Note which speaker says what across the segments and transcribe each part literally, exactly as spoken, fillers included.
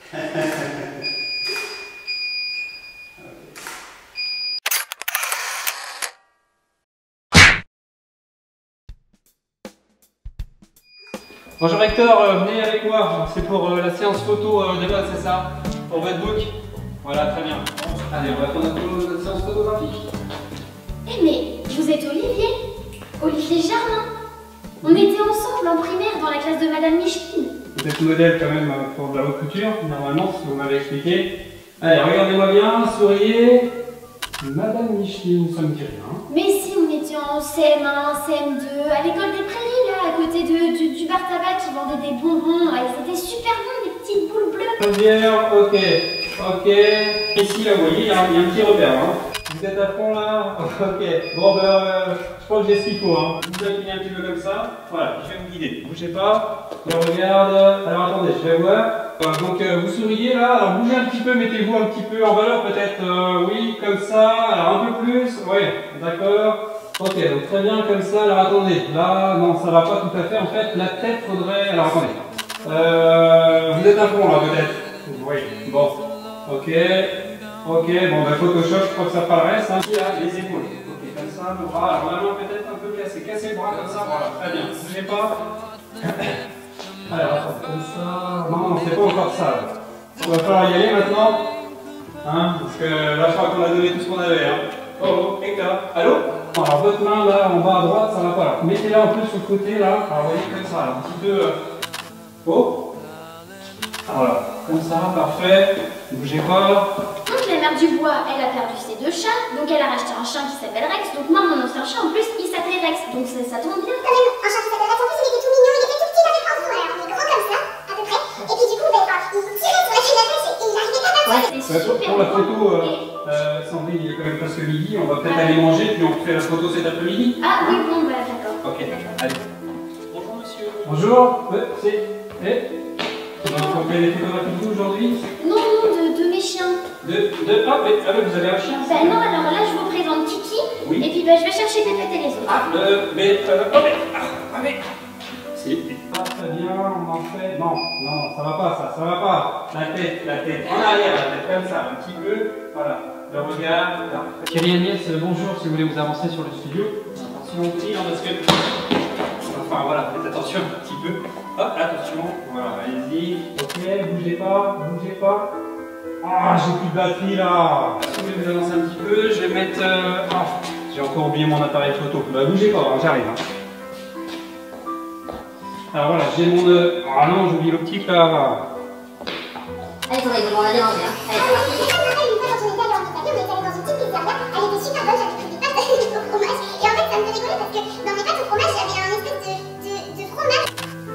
Speaker 1: Bonjour Hector, euh, venez avec moi, c'est pour euh, la séance photo euh, de base, c'est ça? Pour votre book? Voilà, très bien. Allez, on va prendre notre séance photographique.
Speaker 2: Eh mais, vous êtes Olivier? Olivier Germain? On était ensemble en primaire dans la classe de Madame Micheline.
Speaker 1: Vous êtes modèle quand même pour de la haute couture, normalement, ce que vous m'avez expliqué. Allez, regardez-moi bien, souriez. Madame Micheline, ça me dit rien.
Speaker 2: Mais si, on était en C M un, C M deux, à l'école des prairies, là, à côté de, du, du bar tabac qui vendait des bonbons. Et c'était super bon, des petites boules bleues.
Speaker 1: Bien, ok, ok. Ici, là, vous voyez, il y, y a un petit repère. Hein. Vous êtes à fond là? Ok. Bon, ben, euh, je crois que j'ai ce qu'il faut. Hein. Vous inclinez un petit peu comme ça. Voilà, je vais vous guider. Ne bougez pas. Je regarde. Alors, attendez, je vais voir. Voilà, donc, euh, vous souriez là. Alors, bougez un petit peu, mettez-vous un petit peu en valeur, peut-être. Euh, oui, comme ça. Alors, un peu plus. Oui, d'accord. Ok, donc très bien, comme ça. Alors, attendez. Là, non, ça va pas tout à fait. En fait, la tête faudrait. Alors, attendez. Euh, vous êtes à fond là, peut-être. Oui, bon. Ok. Ok, bon, ben Photoshop, je crois que ça fera le reste. Hein. Ici, là, les épaules. Ok, comme ça, le bras. Alors, la main peut-être un peu cassée. Cassez le bras comme ça, voilà. Très bien. Ne bougez pas. Alors, attends, comme ça. Non, non, c'est pas encore ça. Là. Il va falloir y aller maintenant. Hein, parce que là, je crois qu'on a donné tout ce qu'on avait. Hein. Oh, oh, Hector. Allô? Alors, votre main là, en bas à droite, ça va pas là. Mettez-la un peu sur le côté là. Alors, vous voyez, comme ça, là, un petit peu. Euh... Oh. Voilà, comme ça, parfait. Ne bougez pas.
Speaker 2: Donc la mère du bois, elle a perdu ses deux chats, donc elle a racheté un chat qui s'appelle Rex. Donc moi, mon ancien chat, en plus, il s'appelait Rex. Donc ça, ça tombe bien.
Speaker 3: Quand même, un chat qui s'appelle Rex, en plus, il était tout mignon, il était tout petit avec un vous, alors il est gros comme ça, à peu près. Et puis du coup, ben, enfin, il tirait sur la chaîne à Rex et il arrivait pas à passer.
Speaker 2: Ouais, c'était super.
Speaker 1: Pour la photo,
Speaker 2: bon.
Speaker 1: euh, euh, Sandrine, il est quand même presque midi. On va peut-être ah. aller manger, puis on fait la photo cet après-midi.
Speaker 2: Ah oui, bon, bah d'accord.
Speaker 1: Ok, allez. Bonjour monsieur. Bonjour. Ouais, c'est. Eh donc, on fait des photographies de vous aujourd'hui?
Speaker 2: Non, non, de, de mes chiens.
Speaker 1: De, de, ah, mais, ah, mais vous avez un chien?
Speaker 2: Bah non, alors là, je vous présente Kiki.
Speaker 1: Oui.
Speaker 2: Et puis bah, je vais chercher Pépette et les autres.
Speaker 1: Ah, euh, mais, euh, oh, mais, ah, mais, c'est pas très bien, on en fait, non, non, ça va pas, ça, ça va pas. La tête, la tête, en arrière, la tête, comme ça, un petit peu, voilà, le regard, là. Thierry Agnès, bonjour, si vous voulez vous avancer sur le studio. Attention au prix, parce que, enfin voilà, faites attention un petit peu. Hop, attention, voilà, allez-y. Ok, bougez pas, bougez pas. Ah, j'ai plus de batterie là. Si vous voulez vous avancer un petit peu, je vais mettre. Euh... Ah, j'ai encore oublié mon appareil photo. Bah, bougez pas, hein, j'arrive. Hein. Alors voilà, j'ai mon. Euh... Ah non, j'oublie l'optique là.
Speaker 3: Allez, faudrait que on la déranger. Hein. Allez, c'est parti. Je me rappelle une fois quand on était allé en Italie, on était allé dans une petite pizzeria. Elle était super bonne, j'avais pris des pâtes au fromage. Et en fait, ça me fait rigoler parce que dans mes pâtes au fromage, il y avait un espèce de, de, de fromage.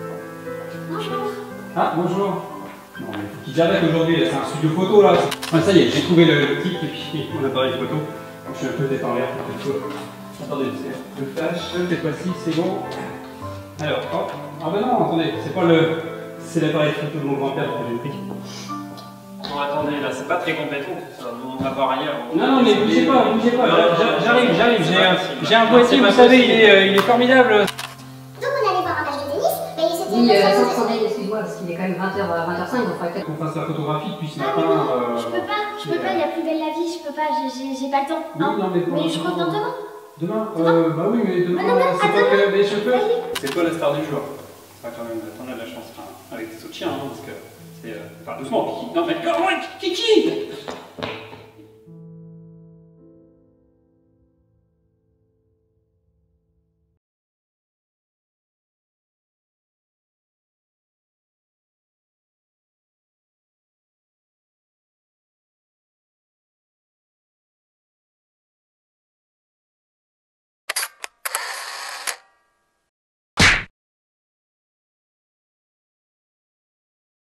Speaker 2: Bonjour.
Speaker 1: Ah, bonjour. Non, mais faut qu'il arrête aujourd'hui, c'est un studio photo là. Ah, ça y est, j'ai trouvé le, le type et puis mon appareil photo. Donc, je suis un peu tête en l'air, peut-être. Attendez, le flash, cette fois-ci, c'est bon. Alors, hop. Ah ben non, attendez, c'est pas le. C'est l'appareil photo de mon grand-père que j'ai pris.
Speaker 4: Bon, attendez, là, c'est pas très compétent, ça. On va voir ailleurs.
Speaker 1: Non, non, mais bougez pas, bougez pas. J'arrive, j'arrive. J'ai un boîtier, vous savez, il est, il est formidable.
Speaker 3: Donc on allait voir un match de tennis, mais il s'était.
Speaker 5: Oui, euh, sans Sandrine, excuse-moi, parce qu'il est quand même vingt heures, vingt heures cinq, donc il faudrait peut-être
Speaker 1: qu'on fasse la photographie depuis ce
Speaker 2: Ah
Speaker 1: matin.
Speaker 2: oui, non,
Speaker 1: euh...
Speaker 2: je peux pas, je peux pas, il y a plus belle la vie, je peux pas, j'ai pas le temps.
Speaker 1: Oui,
Speaker 2: hein.
Speaker 1: non, mais,
Speaker 2: mais je reviens demain.
Speaker 1: Demain euh, Bah oui, mais demain,
Speaker 2: non, non,
Speaker 1: c'est pas que des cheveux.
Speaker 4: C'est toi la star du jour. Enfin, quand même, t'en as de la chance, enfin, avec tes autres chiens, hein, parce que c'est. Euh... Enfin, doucement, Kiki. Non, mais. Kiki